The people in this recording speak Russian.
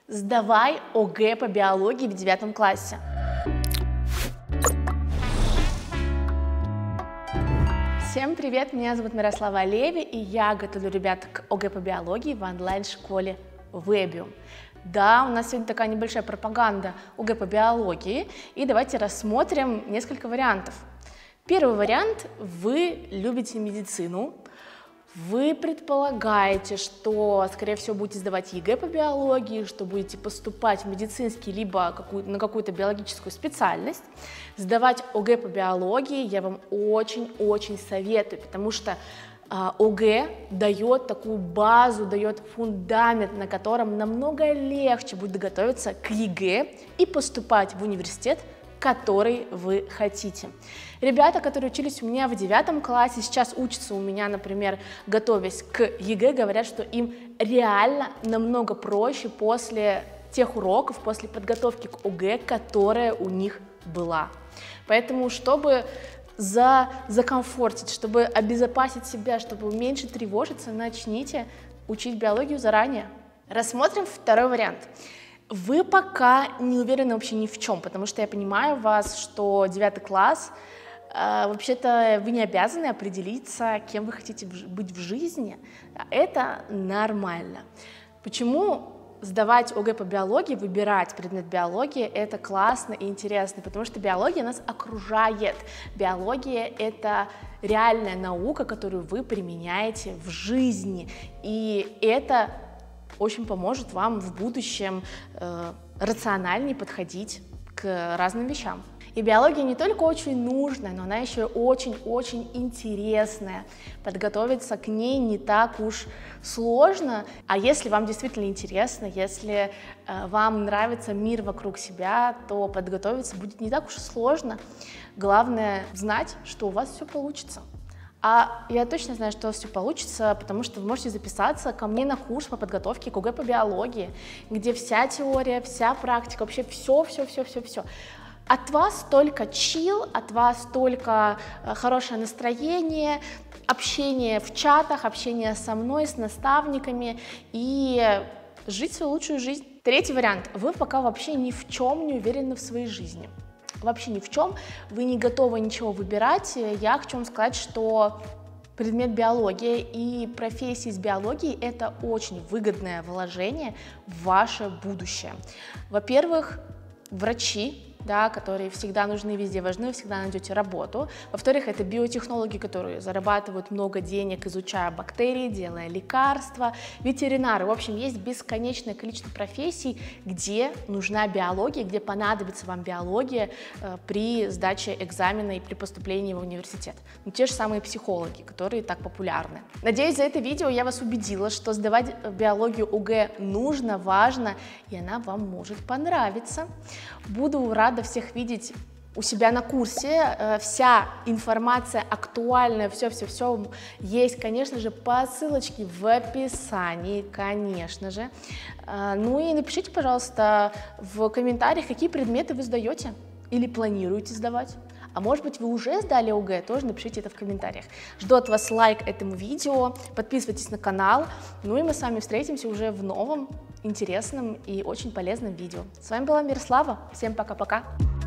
Сдавай ОГЭ по биологии в 9 классе. Всем привет, меня зовут Мирослава Леви, и я готовлю ребят к ОГЭ по биологии в онлайн-школе Webium. Да, у нас сегодня такая небольшая пропаганда ОГЭ по биологии, и давайте рассмотрим несколько вариантов. Первый вариант – вы любите медицину. Вы предполагаете, что, скорее всего, будете сдавать ЕГЭ по биологии, что будете поступать в медицинский либо на какую-то биологическую специальность. Сдавать ОГЭ по биологии я вам очень-очень советую, потому что ОГЭ дает такую базу, дает фундамент, на котором намного легче будет готовиться к ЕГЭ и поступать в университет, который вы хотите. Ребята, которые учились у меня в 9 классе, сейчас учатся у меня, например, готовясь к ЕГЭ, говорят, что им реально намного проще после тех уроков, после подготовки к ОГЭ, которая у них была. Поэтому, чтобы закомфортить, чтобы обезопасить себя, чтобы меньше тревожиться, начните учить биологию заранее. Рассмотрим второй вариант. Вы пока не уверены вообще ни в чем, потому что я понимаю вас, что 9 класс, вообще-то вы не обязаны определиться, кем вы хотите быть в жизни. Это нормально. Почему сдавать ОГЭ по биологии, выбирать предмет биологии, это классно и интересно, потому что биология нас окружает. Биология — это реальная наука, которую вы применяете в жизни, и это очень поможет вам в будущем рациональнее подходить к разным вещам. И биология не только очень нужная, но она еще очень-очень интересная. Подготовиться к ней не так уж сложно. А если вам действительно интересно, если вам нравится мир вокруг себя, то подготовиться будет не так уж сложно. Главное знать, что у вас все получится. А я точно знаю, что у вас все получится, потому что вы можете записаться ко мне на курс по подготовке к ОГЭ по биологии, где вся теория, вся практика, вообще все. От вас только чил, от вас только хорошее настроение, общение в чатах, общение со мной, с наставниками и жить свою лучшую жизнь. Третий вариант. Вы пока вообще ни в чем не уверены в своей жизни. Вообще ни в чем, вы не готовы ничего выбирать. Я хочу вам сказать, что предмет биология и профессия из биологии – это очень выгодное вложение в ваше будущее. Во-первых, врачи, да, которые всегда нужны, везде важны, вы всегда найдете работу. Во-вторых, это биотехнологи, которые зарабатывают много денег, изучая бактерии, делая лекарства, ветеринары. В общем, есть бесконечное количество профессий, где нужна биология, где понадобится вам биология при сдаче экзамена и при поступлении в университет. Ну, те же самые психологи, которые так популярны. Надеюсь, за это видео я вас убедила, что сдавать биологию ОГЭ нужно, важно, и она вам может понравиться. Буду рада всех видеть у себя на курсе. Вся информация актуальная, все есть, конечно же, по ссылочке в описании, конечно же. Ну и напишите, пожалуйста, в комментариях, какие предметы вы сдаете или планируете сдавать. А может быть, вы уже сдали ОГЭ, тоже напишите это в комментариях. Жду от вас лайк этому видео, подписывайтесь на канал, ну и мы с вами встретимся уже в новом, интересном и очень полезном видео. С вами была Мирослава, всем пока-пока!